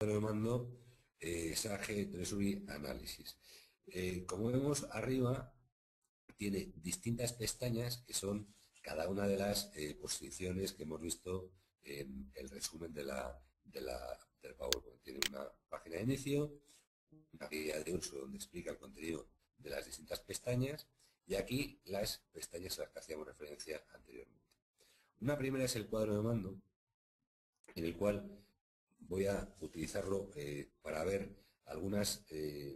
de mando SAGE Treasury Analysis. Como vemos arriba, tiene distintas pestañas que son cada una de las posiciones que hemos visto en el resumen del PowerPoint. Tiene una página de inicio, una guía de uso donde explica el contenido de las distintas pestañas y aquí las pestañas a las que hacíamos referencia anteriormente. Una primera es el cuadro de mando, en el cual voy a utilizarlo para ver algunas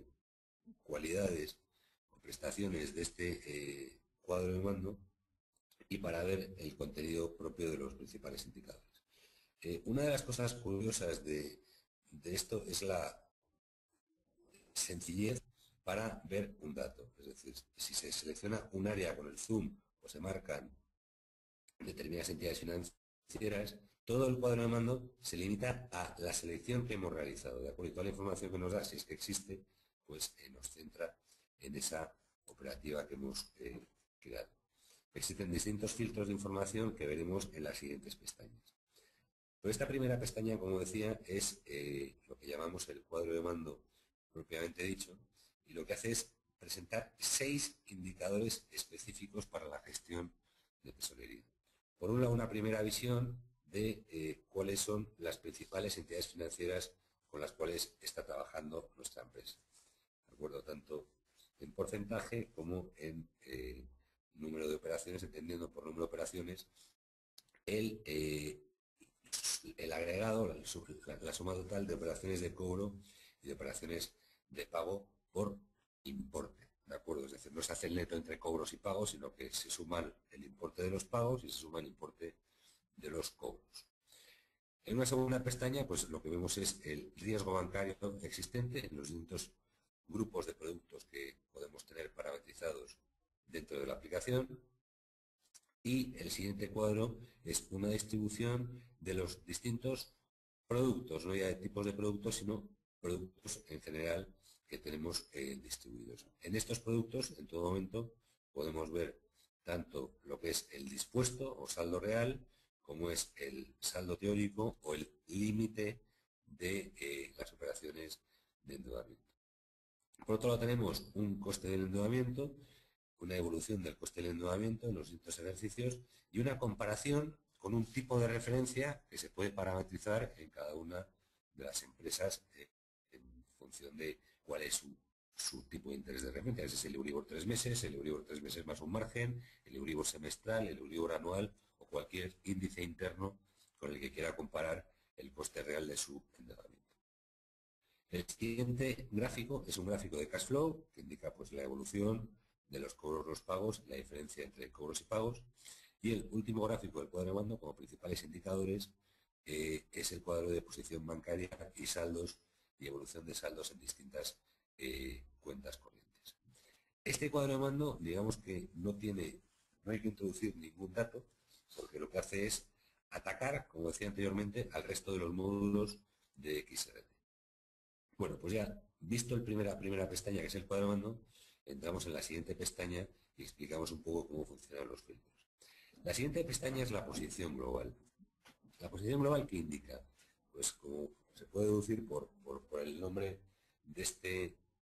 cualidades o prestaciones de este cuadro de mando y para ver el contenido propio de los principales indicadores. Una de las cosas curiosas de esto es la sencillez para ver un dato. Es decir, si se selecciona un área con el zoom o se marcan determinadas entidades financieras, todo el cuadro de mando se limita a la selección que hemos realizado, ¿de acuerdo? Y toda la información que nos da, si es que existe, pues nos centra en esa operativa que hemos creado. Existen distintos filtros de información que veremos en las siguientes pestañas. Pero esta primera pestaña, como decía, es lo que llamamos el cuadro de mando propiamente dicho, y lo que hace es presentar 6 indicadores específicos para la gestión de tesorería. Por un lado, una primera visión de cuáles son las principales entidades financieras con las cuales está trabajando nuestra empresa. ¿De acuerdo? Tanto en porcentaje como en número de operaciones, entendiendo por número de operaciones el agregado, la suma total de operaciones de cobro y de operaciones de pago por importe, ¿de acuerdo? Es decir, no se hace el neto entre cobros y pagos, sino que se suman el importe de los pagos y se suma el importe de los cobros. En una segunda pestaña, pues lo que vemos es el riesgo bancario existente en los distintos grupos de productos que podemos tener parametrizados dentro de la aplicación. Y el siguiente cuadro es una distribución de los distintos productos, no ya de tipos de productos, sino productos en general que tenemos distribuidos. En estos productos, en todo momento, podemos ver tanto lo que es el dispuesto o saldo real, como es el saldo teórico o el límite de las operaciones de endeudamiento. Por otro lado, tenemos un coste del endeudamiento, una evolución del coste del endeudamiento en los distintos ejercicios y una comparación con un tipo de referencia que se puede parametrizar en cada una de las empresas en función de cuál es su tipo de interés de referencia. Ese es el Euribor 3 meses, el Euribor 3 meses más un margen, el Euribor semestral, el Euribor anual o cualquier índice interno con el que quiera comparar el coste real de su endeudamiento. El siguiente gráfico es un gráfico de cash flow que indica pues la evolución de los cobros, los pagos, la diferencia entre cobros y pagos. Y el último gráfico del cuadro de mando, como principales indicadores, es el cuadro de posición bancaria y saldos y evolución de saldos en distintas cuentas corrientes. Este cuadro de mando, digamos que no hay que introducir ningún dato, porque lo que hace es atacar, como decía anteriormente, al resto de los módulos de XRD. Bueno, pues ya visto la primera pestaña, que es el cuadro de mando, entramos en la siguiente pestaña y explicamos un poco cómo funcionan los filtros. La siguiente pestaña es la posición global. La posición global, ¿qué indica? Pues como se puede deducir por el nombre de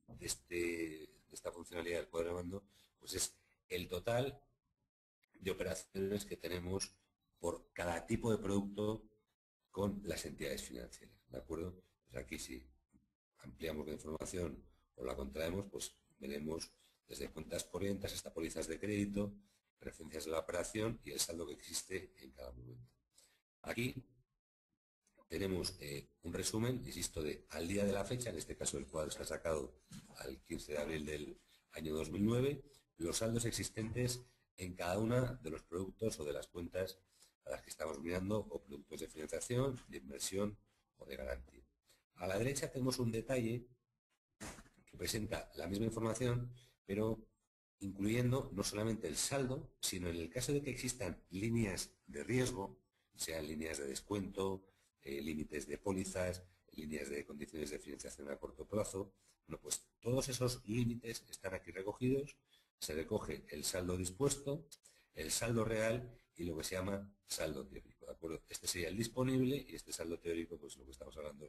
esta funcionalidad del cuadro de mando, pues es el total de operaciones que tenemos por cada tipo de producto con las entidades financieras. ¿De acuerdo? Pues aquí sí ampliamos la información o la contraemos, pues veremos desde cuentas corrientes hasta pólizas de crédito, referencias de la operación y el saldo que existe en cada momento. Aquí tenemos un resumen, insisto, de al día de la fecha, en este caso el cuadro está sacado al 15 de abril del año 2009, los saldos existentes en cada uno de los productos o de las cuentas a las que estamos mirando o productos de financiación, de inversión o de garantía. A la derecha tenemos un detalle que presenta la misma información, pero incluyendo no solamente el saldo, sino en el caso de que existan líneas de riesgo, sean líneas de descuento, límites de pólizas, líneas de condiciones de financiación a corto plazo, bueno, pues todos esos límites están aquí recogidos, se recoge el saldo dispuesto, el saldo real y lo que se llama saldo teórico, ¿de acuerdo? Este sería el disponible y este saldo teórico, pues lo que estamos hablando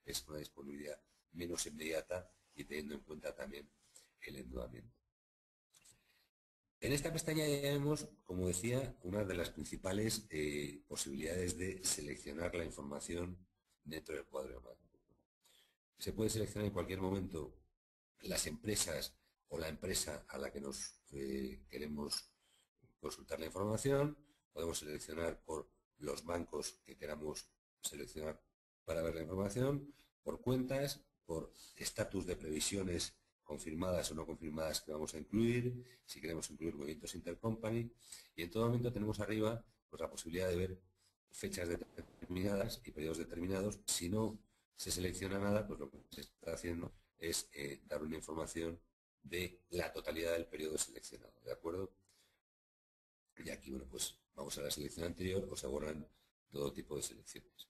es una disponibilidad menos inmediata y teniendo en cuenta también el endeudamiento. En esta pestaña ya vemos, como decía, una de las principales posibilidades de seleccionar la información dentro del cuadro de macro. Se puede seleccionar en cualquier momento las empresas o la empresa a la que nos queremos consultar la información. Podemos seleccionar por los bancos que queramos seleccionar para ver la información, por cuentas, por estatus de previsiones confirmadas o no confirmadas que vamos a incluir, si queremos incluir movimientos intercompany, y en todo momento tenemos arriba pues, la posibilidad de ver fechas determinadas y periodos determinados. Si no se selecciona nada, pues lo que se está haciendo es dar una información de la totalidad del periodo seleccionado, ¿de acuerdo? Y aquí, bueno, pues vamos a la selección anterior, o se borran todo tipo de selecciones.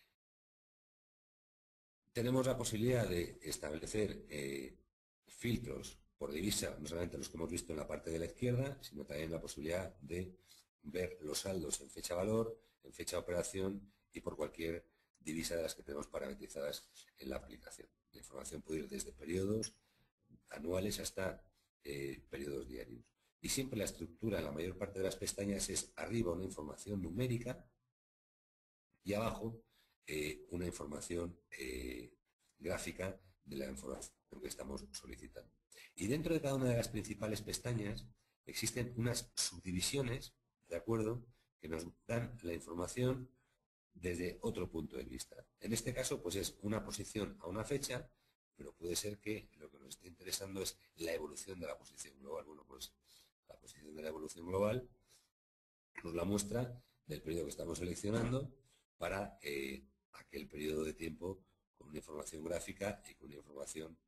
Tenemos la posibilidad de establecer filtros por divisa, no solamente los que hemos visto en la parte de la izquierda, sino también la posibilidad de ver los saldos en fecha valor, en fecha operación y por cualquier divisa de las que tenemos parametrizadas en la aplicación. La información puede ir desde periodos anuales hasta periodos diarios. Y siempre la estructura en la mayor parte de las pestañas es arriba una información numérica y abajo una información gráfica de la información que estamos solicitando. Y dentro de cada una de las principales pestañas existen unas subdivisiones, ¿de acuerdo?, que nos dan la información desde otro punto de vista. En este caso, pues es una posición a una fecha, pero puede ser que lo que nos esté interesando es la evolución de la posición global. Bueno, pues la posición de la evolución global nos la muestra del periodo que estamos seleccionando para aquel periodo de tiempo con una información gráfica y con una información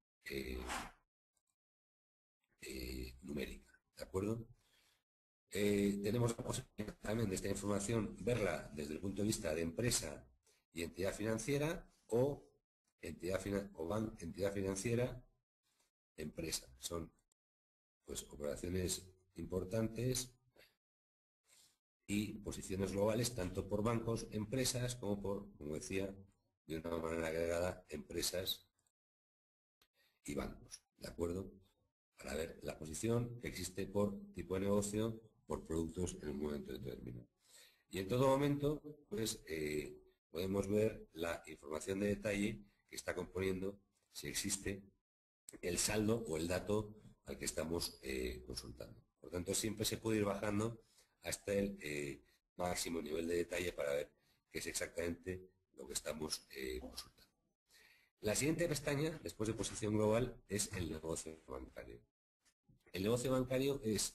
numérica, ¿de acuerdo? Tenemos la posibilidad también de esta información verla desde el punto de vista de empresa y entidad financiera o entidad financiera, empresa. Son pues operaciones importantes y posiciones globales tanto por bancos, empresas, como por, como decía, de una manera agregada, empresas y bancos, ¿de acuerdo? Para ver la posición que existe por tipo de negocio, por productos en un momento determinado. Y en todo momento, pues, podemos ver la información de detalle que está componiendo si existe el saldo o el dato al que estamos consultando. Por tanto, siempre se puede ir bajando hasta el máximo nivel de detalle para ver qué es exactamente lo que estamos consultando. La siguiente pestaña, después de posición global, es el negocio bancario. El negocio bancario es,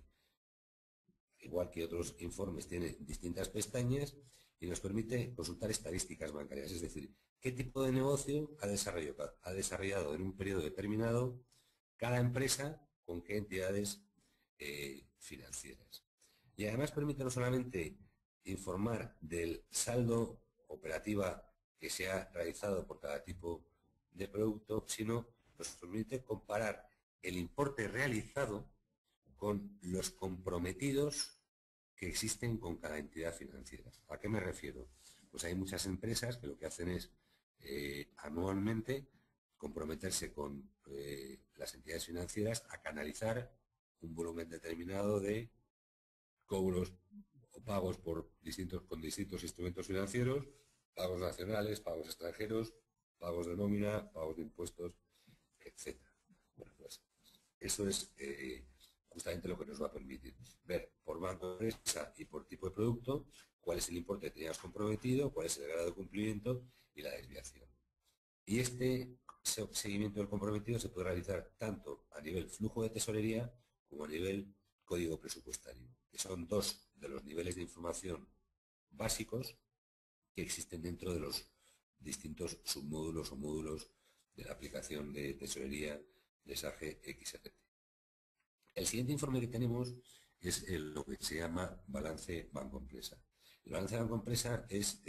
igual que otros informes, tiene distintas pestañas y nos permite consultar estadísticas bancarias, es decir, qué tipo de negocio ha desarrollado en un periodo determinado cada empresa con qué entidades financieras. Y además permite no solamente informar del saldo operativa que se ha realizado por cada tipo de producto, sino nos permite comparar el importe realizado con los comprometidos que existen con cada entidad financiera. ¿A qué me refiero? Pues hay muchas empresas que lo que hacen es anualmente comprometerse con las entidades financieras a canalizar un volumen determinado de cobros o pagos con distintos instrumentos financieros, pagos nacionales, pagos extranjeros, pagos de nómina, pagos de impuestos, etc. Bueno, pues eso es justamente lo que nos va a permitir ver por banco de empresa y por tipo de producto cuál es el importe que teníamos comprometido, cuál es el grado de cumplimiento y la desviación. Y este seguimiento del comprometido se puede realizar tanto a nivel flujo de tesorería como a nivel código presupuestario, que son dos de los niveles de información básicos que existen dentro de los distintos submódulos o módulos de la aplicación de tesorería de SAGE XRT. El siguiente informe que tenemos es lo que se llama balance banco-empresa. El balance banco-empresa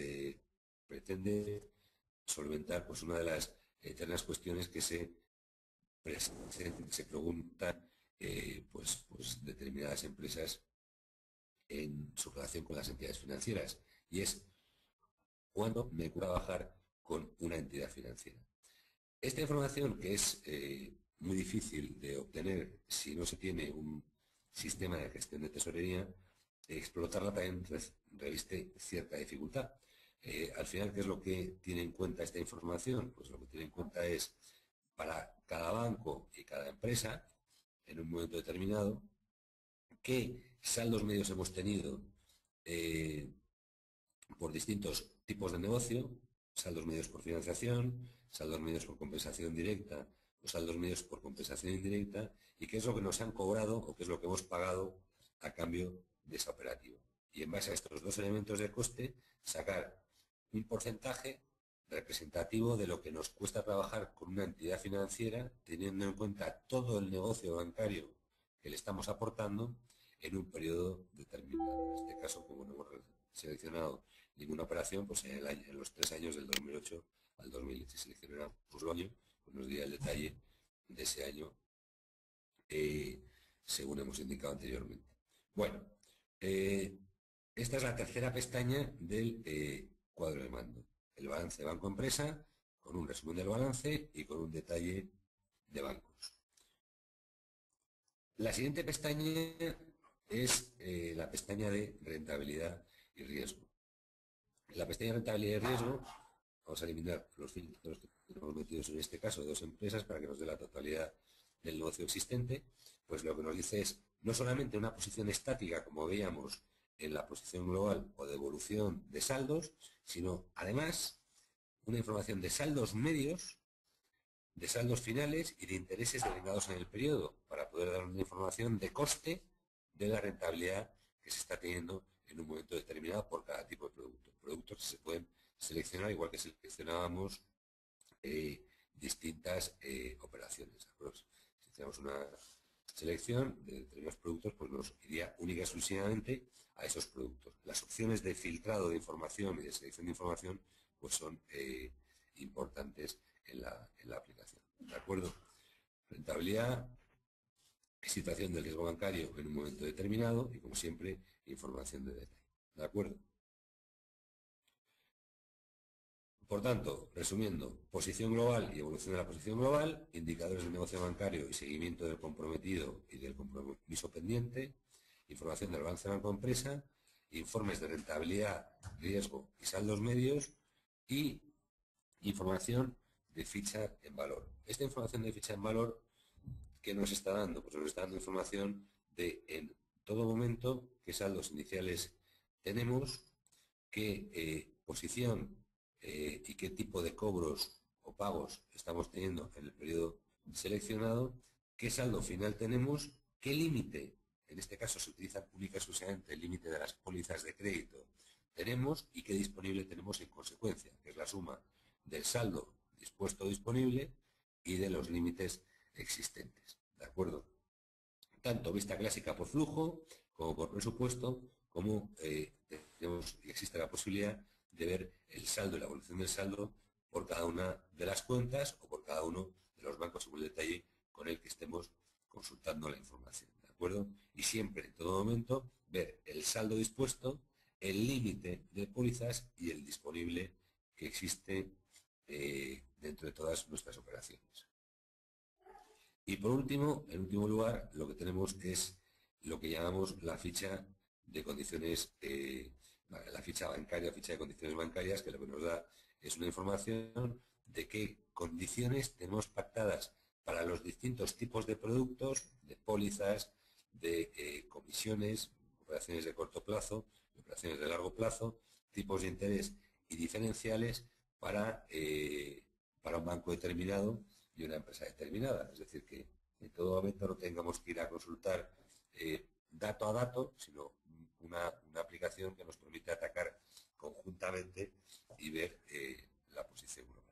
pretende solventar pues, una de las eternas cuestiones que se preguntan pues determinadas empresas en su relación con las entidades financieras, y es cuándo me puedo trabajar con una entidad financiera. Esta información, que es muy difícil de obtener si no se tiene un sistema de gestión de tesorería, explotarla también reviste cierta dificultad. Al final, ¿qué es lo que tiene en cuenta esta información? Pues lo que tiene en cuenta es, para cada banco y cada empresa, en un momento determinado, qué saldos medios hemos tenido por distintos tipos de negocio, saldos medios por financiación, saldos medios por compensación directa o saldos medios por compensación indirecta, y qué es lo que nos han cobrado o qué es lo que hemos pagado a cambio de esa operativa. Y en base a estos dos elementos de coste, sacar un porcentaje representativo de lo que nos cuesta trabajar con una entidad financiera, teniendo en cuenta todo el negocio bancario que le estamos aportando en un periodo determinado. En este caso, como no hemos seleccionado ninguna operación, pues en los 3 años del 2008 al 2010 se seleccionará pues, el año, pues nos dirá el detalle de ese año, según hemos indicado anteriormente. Bueno, esta es la tercera pestaña del cuadro de mando. El balance banco-empresa, con un resumen del balance y con un detalle de bancos. La siguiente pestaña es la pestaña de rentabilidad y riesgo. En la pestaña de rentabilidad y riesgo vamos a eliminar los filtros que tenemos metidos en este caso de 2 empresas para que nos dé la totalidad del negocio existente. Pues lo que nos dice es no solamente una posición estática, como veíamos en la posición global o de evolución de saldos, sino además una información de saldos medios, de saldos finales y de intereses derivados en el periodo, para poder dar una información de coste de la rentabilidad que se está teniendo en un momento determinado por cada tipo de producto. Productos que se pueden seleccionar igual que seleccionábamos distintas operaciones. Si hacemos una selección de determinados productos, pues nos iría única y exclusivamente a esos productos. Las opciones de filtrado de información y de selección de información pues son importantes en la aplicación. ¿De acuerdo? Rentabilidad, situación del riesgo bancario en un momento determinado y, como siempre, información de detalle. ¿De acuerdo? Por tanto, resumiendo, posición global y evolución de la posición global, indicadores de negocio bancario y seguimiento del comprometido y del compromiso pendiente, información del balance banco-empresa, informes de rentabilidad, riesgo y saldos medios y información de ficha en valor. Esta información de ficha en valor, ¿qué nos está dando? Pues nos está dando información de en todo momento qué saldos iniciales tenemos, qué posición y qué tipo de cobros o pagos estamos teniendo en el periodo seleccionado, qué saldo final tenemos, qué límite, en este caso se utiliza única y exclusivamente el límite de las pólizas de crédito tenemos y qué disponible tenemos en consecuencia, que es la suma del saldo dispuesto o disponible y de los límites existentes. ¿De acuerdo? Tanto vista clásica por flujo como por presupuesto, como existe la posibilidad de ver el saldo y la evolución del saldo por cada una de las cuentas o por cada uno de los bancos según el detalle con el que estemos consultando la información. ¿De acuerdo? Y siempre, en todo momento, ver el saldo dispuesto, el límite de pólizas y el disponible que existe dentro de todas nuestras operaciones. Y por último, en último lugar, lo que tenemos es lo que llamamos la ficha de condiciones, la ficha bancaria, ficha de condiciones bancarias, que lo que nos da es una información de qué condiciones tenemos pactadas para los distintos tipos de productos, de pólizas, de comisiones, operaciones de corto plazo, operaciones de largo plazo, tipos de interés y diferenciales para un banco determinado y una empresa determinada. Es decir, que en todo momento no tengamos que ir a consultar dato a dato, sino una aplicación que nos permite atacar conjuntamente y ver la posición global.